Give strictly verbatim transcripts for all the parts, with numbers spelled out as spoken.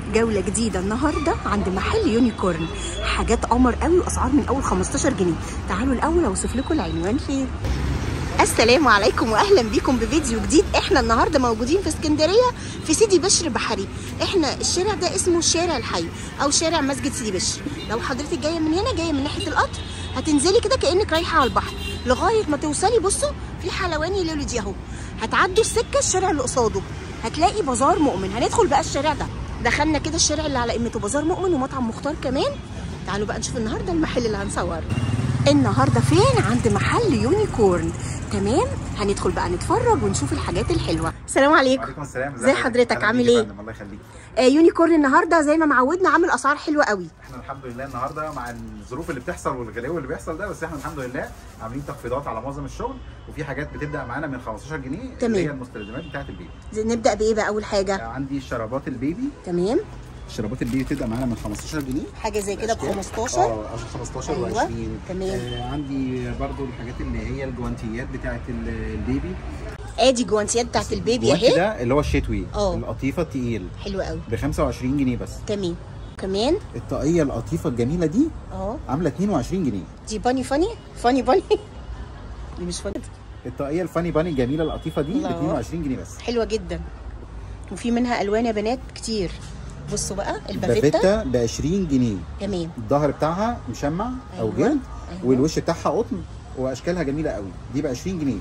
جولة جديدة النهاردة عند محل يونيكورن، حاجات قمر قوي واسعار من اول خمستاشر جنيه. تعالوا الاول اوصف لكم العنوان فين. السلام عليكم واهلا بيكم بفيديو جديد. احنا النهارده موجودين في اسكندريه في سيدي بشر بحري. احنا الشارع ده اسمه شارع الحي او شارع مسجد سيدي بشر. لو حضرتك جايه من هنا، جايه من ناحيه القطر، هتنزلي كده كانك رايحه على البحر لغايه ما توصلي. بصوا في حلواني لولدي اهو، هتعدوا السكه الشارع اللي قصاده هتلاقي بازار مؤمن. هندخل بقى الشارع ده، دخلنا كده الشارع اللي على قمته بازار مؤمن ومطعم مختار كمان. تعالوا بقى نشوف النهارده المحل اللي هنصوره. النهارده فين؟ عند محل يونيكورن. تمام، هندخل بقى نتفرج ونشوف الحاجات الحلوه. السلام عليكم. وعليكم السلام. ازي حضرتك؟ عامل ايه؟ الله يخليك. آه يونيكورن النهارده زي ما معودنا عامل اسعار حلوه قوي. احنا الحمد لله النهارده مع الظروف اللي بتحصل والغلاوه اللي بيحصل ده، بس احنا الحمد لله عاملين تخفيضات على معظم الشغل، وفي حاجات بتبدا معانا من خمستاشر جنيه. تمام. اللي هي المستلزمات بتاعت البيبي. نبدا بايه بقى اول حاجه؟ عندي الشرابات البيبي. تمام. الشرابات البيبي بتبدا معانا من خمستاشر جنيه، حاجه زي كده ب خمستاشر. اه خمستاشر أيوة. وعشرين. تمام. آه عندي برضو الحاجات اللي هي الجوانتيات بتاعت البيبي. ادي جوانتيات بتاعت البيبي اهي. ده اللي هو الشتوي، اه القطيفه التقيل، حلو قوي، ب خمسة وعشرين جنيه بس. تمام. كمان الطاقيه القطيفه الجميله دي اه عامله اتنين وعشرين جنيه. دي باني فاني فاني باني دي مش فاني. الطاقيه الفاني باني الجميله اللطيفه دي ب اتنين وعشرين جنيه بس. حلوه جدا، وفي منها الوان يا بنات كتير. بصوا بقى البافيتا البافيتا ب عشرين جنيه. تمام. الظهر بتاعها مشمع او أيوة. جلد. أيوة. والوش بتاعها قطن واشكالها جميله قوي، دي ب عشرين جنيه.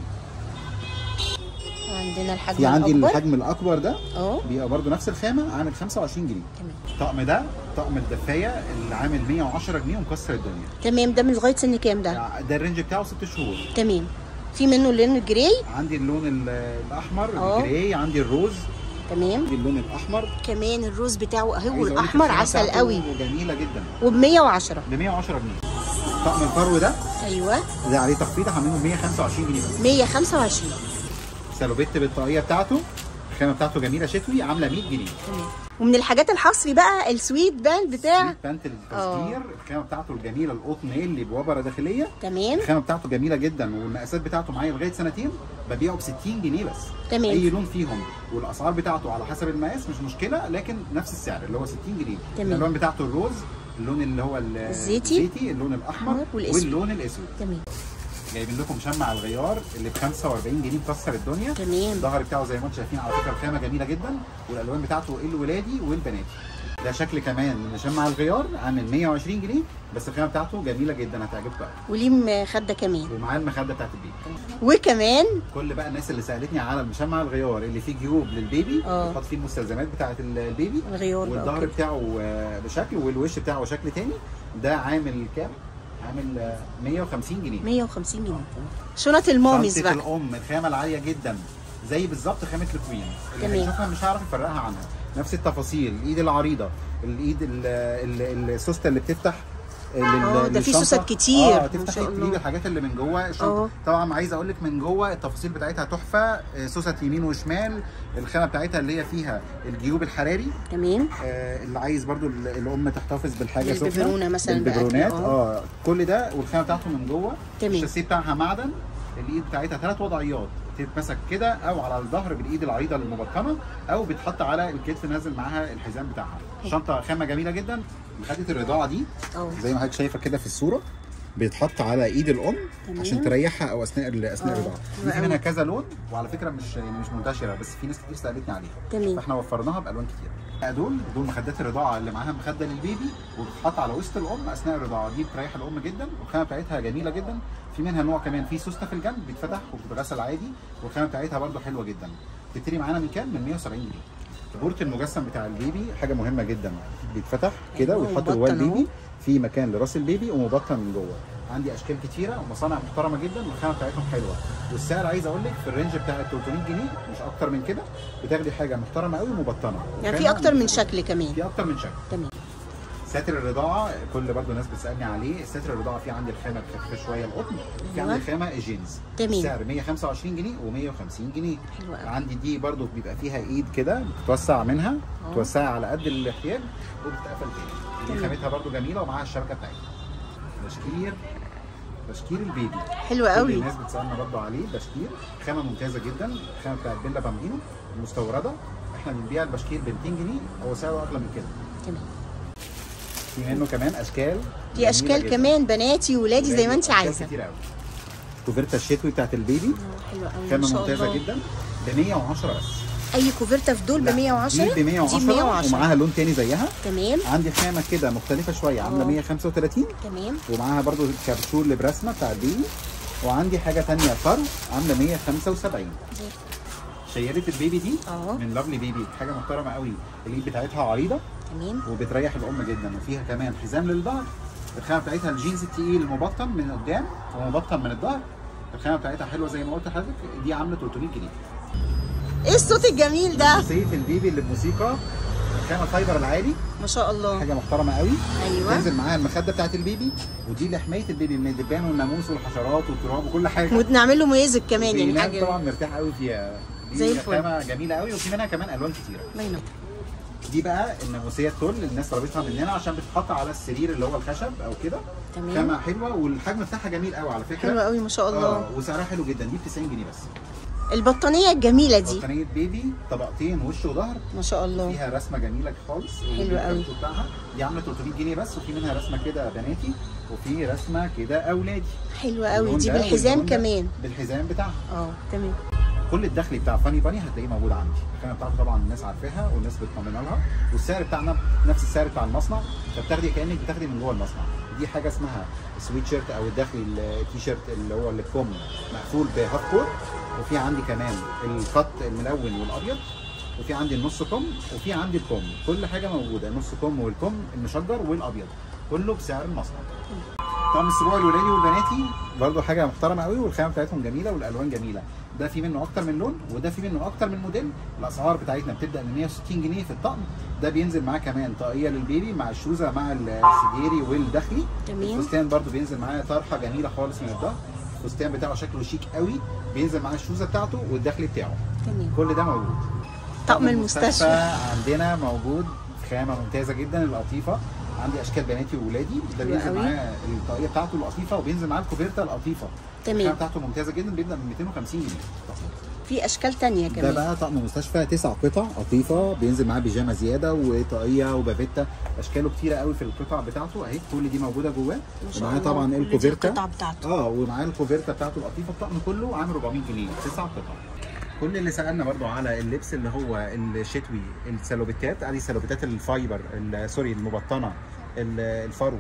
عندنا الحجم في عندي الأكبر. الحجم الاكبر ده اه بيبقى برده نفس الخامه، عامل خمسة وعشرين جنيه. تمام. الطقم ده طقم الدفايه اللي عامل مية وعشرة جنيه ومكسر الدنيا. تمام. ده من لغايه سن كام ده؟ ده الرينج بتاعه ست شهور. تمام. في منه اللون الجراي. عندي اللون ال- الاحمر، اه. الجراي، عندي الروز، تمام. عندي اللون الاحمر كمان الروز بتاعه اهو، عايز أقول لك والاحمر الخامة عسل بتاعته قوي جميله جدا وب مية وعشرة. ب مية وعشرة جنيه. طقم الفرو ده ايوه ده عليه تخفيض عاملينه ب مية وخمسة وعشرين جنيه بس. مية وخمسة وعشرين. سالوبيت بالطاقيه بتاعته، الخامه بتاعته جميله شتوي، عامله مية جنيه. تمام. ومن الحاجات الحصري بقى السويت باند بتاع سويت بانت التصدير، الخامه بتاعته الجميله القطن اللي بوبره داخليه. تمام. الخامه بتاعته جميله جدا، والمقاسات بتاعته معايا لغايه سنتين، ببيعه ب ستين جنيه بس. تمام. اي لون فيهم، والاسعار بتاعته على حسب المقاس مش مشكله، لكن نفس السعر اللي هو ستين جنيه. تمام. الالوان بتاعته الروز، اللون اللي هو الزيتي. الزيتي، اللون الاحمر والأسود. واللون الاسود. تمام. جايبين لكم مشمع الغيار اللي ب خمسة واربعين جنيه مكسر الدنيا. تمام. الظهر بتاعه زي ما انتم شايفين، على فكره الخامه جميله جدا، والالوان بتاعته الولادي والبناتي. ده شكل كمان من مشمع الغيار عامل مية وعشرين جنيه بس، الخامه بتاعته جميله جدا هتعجبكم قوي. وليه مخده كمان، ومعاه المخده بتاعت البيبي. وكمان كل بقى الناس اللي سالتني على المشمع الغيار اللي فيه جيوب للبيبي، اه بتحط فيه المستلزمات بتاعت البيبي، الغيار بقى والظهر وكده. بتاعه آه، بشكل، والوش بتاعه شكل تاني. ده عامل كام؟ عامل آه، مية وخمسين جنيه. مية وخمسين جنيه. شنط الماميز شنطة بقى الام الخامه العاليه جدا، زي بالظبط خامه الكوين اللي تمام. هنشوفها مش هعرف افرقها عنها. نفس التفاصيل، الايد العريضه، الايد ال- ال- السوسته اللي بتفتح اه ده في سوست كتير اه تفتح تجيب الحاجات اللي من جوه الشنطه. طبعا عايز اقول لك من جوه التفاصيل بتاعتها تحفه، سوست يمين وشمال، الخامه بتاعتها اللي هي فيها الجيوب الحراري. تمام. آه اللي عايز برضو ال- الام تحتفظ بالحاجه سخنه، الببرونه مثلا، الببرونات بأكل. اه كل ده، والخامه بتاعته من جوه. تمام. الشاسيه بتاعها معدن، الايد بتاعتها ثلاث وضعيات، تتمسك كده او على الظهر بالايد العريضه المبطنه، او بتحط على الكتف نازل معاها الحزام بتاعها. شنطه خامه جميله جدا. مخده الرضاعه دي اه زي ما حضرتك شايفه كده في الصوره، بيتحط على ايد الام تمام. عشان تريحها او اثناء اثناء اه. الرضاعه. حلوة في منها أوي. كذا لون، وعلى فكره مش يعني مش منتشره، بس في ناس كتير سالتني عليها. تمام. فاحنا وفرناها بالوان كتير. دول دول مخدات الرضاعه اللي معاها مخده للبيبي، وبتتحط على وسط الام اثناء الرضاعه. دي بتريح الام جدا، والخامه بتاعتها جميله جدا. في منها نوع كمان فيه سوسته في الجنب بيتفتح وبتتغسل عادي، والخامه بتاعتها برده حلوه جدا. تبتدي معانا من كام؟ من مية وسبعين جنيه. بورت المجسم بتاع البيبي حاجه مهمه جدا، بيتفتح كده أيوة، ويحط جواه ومبطن البيبي، أهو. في مكان لراس البيبي ومبطن من جوه. عندي اشكال كتيره ومصانع محترمه جدا، والخامه بتاعتهم حلوه، والسعر عايز اقول لك في الرينج بتاع تلتمية جنيه مش اكتر من كده. بتاخدي حاجه محترمه قوي ومبطنه، يعني في اكتر من شكل كمان. في اكتر من شكل. تمام. ساتر الرضاعه كل برضه الناس بتسالني عليه. ساتر الرضاعه في عندي الخامه خفيفه شويه القطن، في أيوة. عندي الخامه الجينز. تمام. السعر مية وخمسة وعشرين جنيه ومية وخمسين جنيه. حلوة أوي. عندي دي برضه بيبقى فيها ايد كده بتتوسع منها، أه. توسعي على قد الاحتياج وبتتقفل تاني. دي تمام. خامتها برضه جميله ومعاها الشبكه بتاعتها. بشكير بشكير البيبي حلوة قوي. كل الناس بتسالنا برضه عليه. بشكير خامه ممتازه جدا، الخامه بتاعت بيلا بامبينو المستورده، احنا بنبيع البشكير ب ميتين جنيه، هو سعره اغلى من كده. تمام. في منه كمان اشكال، في اشكال كمان بناتي وولادي زي ما انت عايزه. كتير قوي. كوفرتا الشتوي بتاعت البيبي اه حلوه قوي خامه ممتازه جدا ب مية وعشرة بس. اي كوفرتا في دول ب مية وعشرة؟ دي ب مية وعشرة ومعاها لون تاني زيها. تمام. عندي خامه كده مختلفه شويه عامله مية وخمسة وتلاتين. تمام. ومعاها برده كابشور اللي برسمه بتاع البيبي. وعندي حاجه ثانيه فرو عامله مية وخمسة وسبعين. شياله البيبي دي أوه. من لافلي بيبي، حاجه محترمه قوي، الايد بتاعتها عريضه. تمام. وبتريح الام جدا، وفيها كمان حزام للظهر. الخامه بتاعتها الجينز التقيل المبطن من قدام ومبطن من الظهر. الخامه بتاعتها حلوه زي ما قلت لحضرتك، دي عامله تلتمية جنيه. ايه الصوت الجميل ده؟ سيف البيبي اللي بموسيقى، الخامه فايبر العالي ما شاء الله، حاجه محترمه قوي. ايوه. تنزل معاها المخده بتاعت البيبي، ودي لحمايه البيبي من الدبان والناموس والحشرات والتراب وكل حاجه. ونعمل له ميزك كمان يعني حاجه طبعا مرتاح قوي فيها، زي الفل. خامه جميله قوي، وفي منها كمان الوان كتيره. الله ينور. دي بقى الناموسيه التول، الناس طلبتها مننا عشان بتتحط على السرير اللي هو الخشب او كده. تمام. خامه حلوه، والحجم بتاعها جميل قوي على فكره. حلوه قوي ما شاء الله. اه وسعرها حلو جدا، دي ب تسعين جنيه بس. البطانيه الجميله دي بطانيه بيبي طبقتين وش وظهر ما شاء الله، فيها رسمه جميله خالص. حلوه قوي. بتاعها دي عامله تلتمية جنيه بس، وفي منها رسمه كده بناتي وفي رسمه كده اولادي. حلوه قوي دي بالحزام كمان. بالحزام بتاعها. اه تمام. كل الدخل بتاع فاني باني هتلاقيه موجود عندي. الخامه بتاعته طبعا الناس عارفاها والناس بتطمن لها، والسعر بتاعنا نفس السعر بتاع المصنع، فبتاخدي كانك بتاخدي من جوه المصنع. دي حاجه اسمها سويت شيرت او الداخلي التي شيرت اللي هو الكم مقفول بهاف كور، وفي عندي كمان الخط الملون والابيض، وفي عندي النص كم، وفي عندي الكم. كل حاجه موجوده، النص كم والكم المشجر والابيض، كله بسعر المصنع. طقم السبوع الولادي والبناتي برضو حاجه محترمه قوي، والخامه بتاعتهم جميله والالوان جميله. ده في منه اكتر من لون، وده في منه اكتر من موديل. الاسعار بتاعتنا بتبدا من مية وستين جنيه في الطقم. ده بينزل معاه كمان طاقيه للبيبي مع الشوزه مع السديري والداخلي. تمام. الفستان برضو بينزل معاه طرحه جميله خالص من الظهر. الفستان بتاعه شكله شيك قوي، بينزل معاه الشوزه بتاعته والداخلي بتاعه. تمام. كل ده موجود. طقم المستشفى عندنا موجود خامه ممتازه جدا، القطيفه. عندي اشكال بناتي وولادي. ده بينزل معاه الطاقيه بتاعته القطيفه، وبينزل معاه الكوفرتا القطيفه. تمام. الخامه بتاعته ممتازه جدا، بيبدا من ميتين وخمسين جنيه. في اشكال ثانيه كمان. ده بقى طقم مستشفى تسع قطع قطيفه، بينزل معاه بيجامه زياده وطاقيه وبافيتا. اشكاله كتيره قوي في القطع بتاعته اهي، كل دي موجوده جواه. ومعاه طبعا الكوفرتا اه ومعاه الكوفرتا بتاعته القطيفه. الطقم كله عامل أربعمية جنيه، تسع قطع. كل اللي سالنا برضو على اللبس اللي هو الشتوي، السلوبيتات، ادي سلوبيتات الفايبر سوري المبطنه، الفرو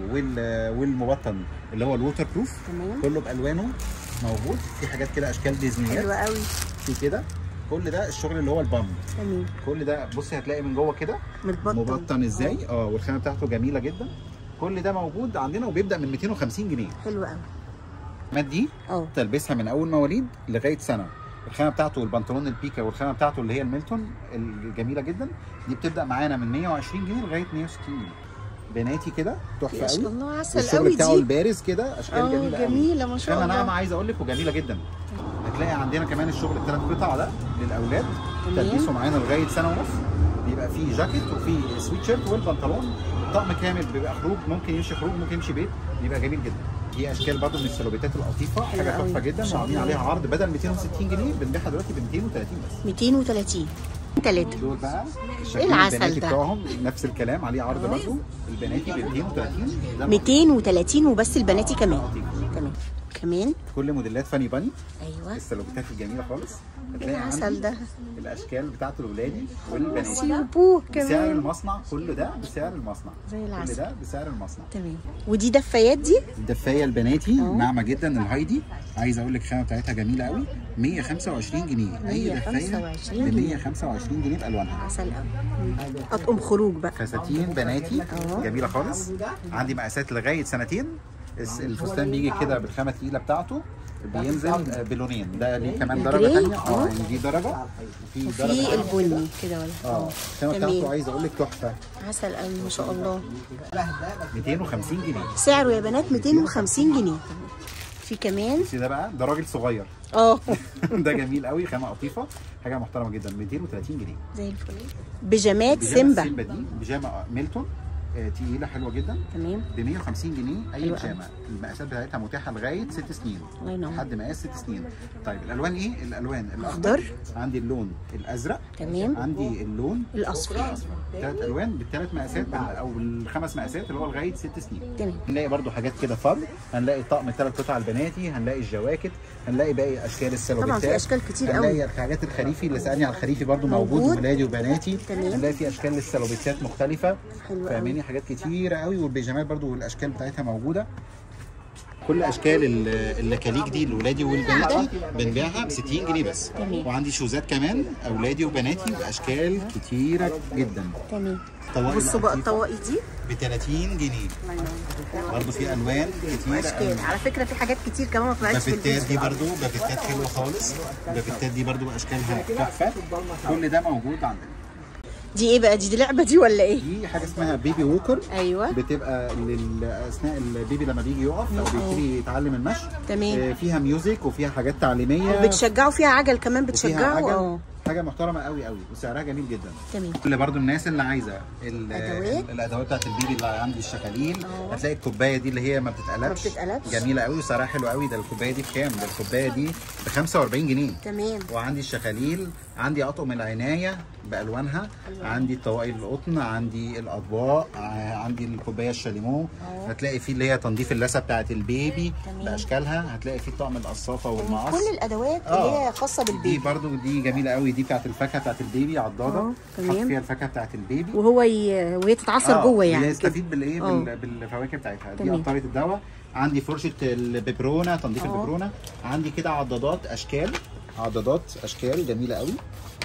والمبطن اللي هو الووتر بروف. تمام. كله بالوانه موجود. في حاجات كده اشكال ديزنيات حلوه قوي. في كده كل ده الشغل اللي هو البامب. تمام. كل ده بصي هتلاقي من جوه كده متبطن مبطن ازاي. اه والخامه بتاعته جميله جدا. كل ده موجود عندنا، وبيبدا من ميتين وخمسين جنيه. حلو قوي. الخامات دي اه تلبسها من اول مواليد لغايه سنه. الخامه بتاعته البنطلون البيكا، والخامه بتاعته اللي هي الميلتون الجميله جدا، دي بتبدا معانا من مية وعشرين جنيه لغايه مية وستين جنيه. بناتي كده تحفه قوي. ما شاء الله عسل قوي. الشغل بتاعه دي البارز كده، اشكال جميله قوي. جميله ما شاء الله. خامه ناعمه عايز اقول لك، وجميله جدا. هتلاقي عندنا كمان الشغل الثلاث قطع ده للاولاد، تلبيسه معانا لغايه سنه ونص. بيبقى فيه جاكيت وفيه سويت شيرت والبنطلون. طقم كامل بيبقى خروج، ممكن يمشي خروج ممكن يمشي بيت، بيبقى جميل جدا. دي اشكال برضه من السلوبيتات القطيفه، حاجه تحفه جدا. وعاملين عليها عرض، بدل ميتين وستين جنيه بنبيعها دلوقتي ب ميتين وتلاتين بس. ميتين وتلاتين. ثلاثه دول بقى ايه العسل ده؟ بتوعهم نفس الكلام، عليه عرض برضه. البناتي ب ميتين وتلاتين. ميتين وتلاتين وبس البناتي كمان. تمام. كمان كل موديلات فاني باني. ايوه. السلوبيتات الجميله خالص. ايه العسل ده؟ الاشكال بتاعته الولادي والبناتي. سيبوه كمان. بسعر المصنع، كل ده بسعر المصنع. زي العسل. كل ده بسعر المصنع. تمام. ودي دفايات دي؟ الدفايه البناتي ناعمه جدا، الهايدي. عايز اقول لك الخامه بتاعتها جميله قوي، مية وخمسة وعشرين جنيه. اي دفايه ب مية وخمسة وعشرين جنيه بالوانها. عسل قوي. اطقم خروج بقى. فساتين بناتي جميله خالص. عندي مقاسات لغايه سنتين. الفستان بيجي كده بالخامه الثقيله بتاعته، بينزل بلونين. ده ليه كمان درجه ثانيه. اه يعني دي درجه وفي درجه في البني كده ولا اه الخامه بتاعته عايز اقول لك تحفه. عسل قوي ما شاء الله. ميتين وخمسين جنيه سعره يا بنات ميتين وخمسين جنيه. في كمان ده بقى ده راجل صغير. اه ده جميل قوي، خامه قطيفه، حاجه محترمه جدا. ميتين وتلاتين جنيه زي الفل. بيجامات سيمبا. سيمبا دي بيجامه ميلتون آه تقيله حلوه جدا. تمام. ب مية وخمسين جنيه اي حلو بيجامه. المقاسات بتاعتها متاحه لغايه ست سنين. الله ينور. لحد مقاس ست سنين. طيب الالوان ايه؟ الالوان اخضر، عندي اللون الازرق، تمام، عندي اللون الاصفر. ثلاث الوان بالثلاث مقاسات او بالخمس مقاسات اللي هو لغايه ست سنين. تمام. هنلاقي برده حاجات كده فرد، هنلاقي طقم الثلاث قطع البناتي، هنلاقي الجواكت، هنلاقي باقي اشكال السلوبيتات. طبعا في اشكال كتير قوي. هنلاقي الحاجات الخريفي اللي سالني على الخريفي برده موجود، موجود. ولادي وبناتي. تمام. هنلاقي في اشكال للسلوبيتات مختلفه. حلو فاهماني؟ حاجات كتيره قوي، والبيجامات برده والاشكال بتاعتها موجوده. كل اشكال اللكاليك دي لولادي والبناتي بنبيعها ب ستين جنيه بس. تمام. وعندي شوزات كمان اولادي وبناتي باشكال كتيره جدا. تمام. طواقي بصوا بقى الطواقي دي ب تلاتين جنيه. برضه في الوان كتيره اشكال. على فكره في حاجات كتير كمان ما طلعتش في بافيتات الفيديو. دي برضه بافيتات حلوه خالص. البافيتات دي برضه اشكالها تحفه. كل ده موجود عندنا. دي ايه بقى؟ دي دي لعبه دي ولا ايه؟ دي حاجه اسمها بيبي ووكر. ايوه. بتبقى لل- اثناء البيبي لما بيجي يقف او بيبتدي يتعلم المشي. تمام. آه، فيها ميوزك وفيها حاجات تعليميه. بتشجعوا فيها عجل كمان، وفيها بتشجعوا عجل. اه. حاجه محترمه قوي قوي وسعرها جميل جدا. تمام. كل برضو الناس اللي عايزه ال- أدوات. الادوات بتاعت البيبي اللي عندي الشخاليل. اه. هتلاقي الكوبايه دي اللي هي ما بتتقلبش. ما بتتقلبش. جميله قوي وسعرها حلو قوي. ده الكوبايه دي بكام؟ ده الكوبايه دي ب خمسة وأربعين جنيه. تمام. وعندي الشخاليل، عندي اطقم العنايه بالوانها، عندي الطواقي القطن، عندي الاطباق، ع- عندي الكوبايه الشاليمو. اه. هتلاقي فيه اللي هي تنظيف اللثه بتاعت البيبي تمام. باشكالها. هتلاقي فيه طقم القصافه والمقص. كل الادوات اللي اه. هي خاصه دي بالبيبي. برضو دي جميله قوي. دي بتاعت الفاكهه بتاعت البيبي عضاده. اه، تمام. حط فيها الفاكهه بتاعت البيبي وهو ي... وهي تتعصر جوه يعني. يستفيد بالايه اه. بال... بالفواكه بتاعتها. دي تمام. قطاره الدواء. عندي فرشه الببرونه تنظيف اه. الببرونه. عندي كده عضادات اشكال، عضادات اشكال جميله قوي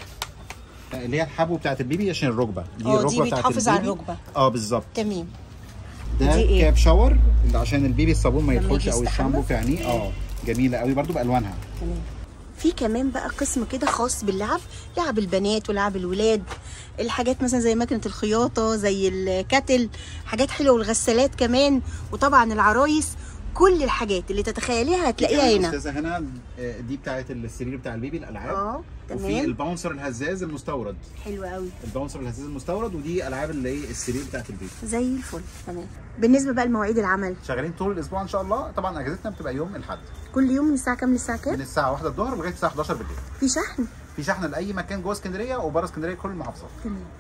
اللي هي الحبو بتاعت البيبي عشان الركبه. دي اه، دي الركبه بتاعت بتحافظ على البيبي. الركبه. اه بالظبط. تمام. ده دي إيه؟ كاب شاور اللي عشان البيبي الصابون ما لما يدخلش يجي او يستحمى؟ الشامبو في عينيه. اه جميله قوي برضو بالوانها. تمام. في كمان بقى قسم كده خاص باللعب، لعب البنات ولعب الولاد، الحاجات مثلا زي ماكينه الخياطه، زي الكاتل، حاجات حلوه، والغسالات كمان، وطبعا العرايس. كل الحاجات اللي تتخيليها هتلاقيها هنا. استاذه هنا آه، دي بتاعت السرير بتاع البيبي الالعاب. اه وفي تمام. الباونسر الهزاز المستورد. حلو قوي. الباونسر الهزاز المستورد. ودي العاب اللي هي السرير بتاعت البيبي. زي الفل. تمام. بالنسبه بقى لمواعيد العمل، شغالين طول الاسبوع ان شاء الله. طبعا اجازتنا بتبقى يوم الاحد كل يوم من الساعه كام للساعه من كام؟ الساعه واحدة الظهر لغايه الساعه حداشر بالليل. في شحن؟ في شحن لاي مكان جوه اسكندريه وبره اسكندريه كل المحافظات. تمام.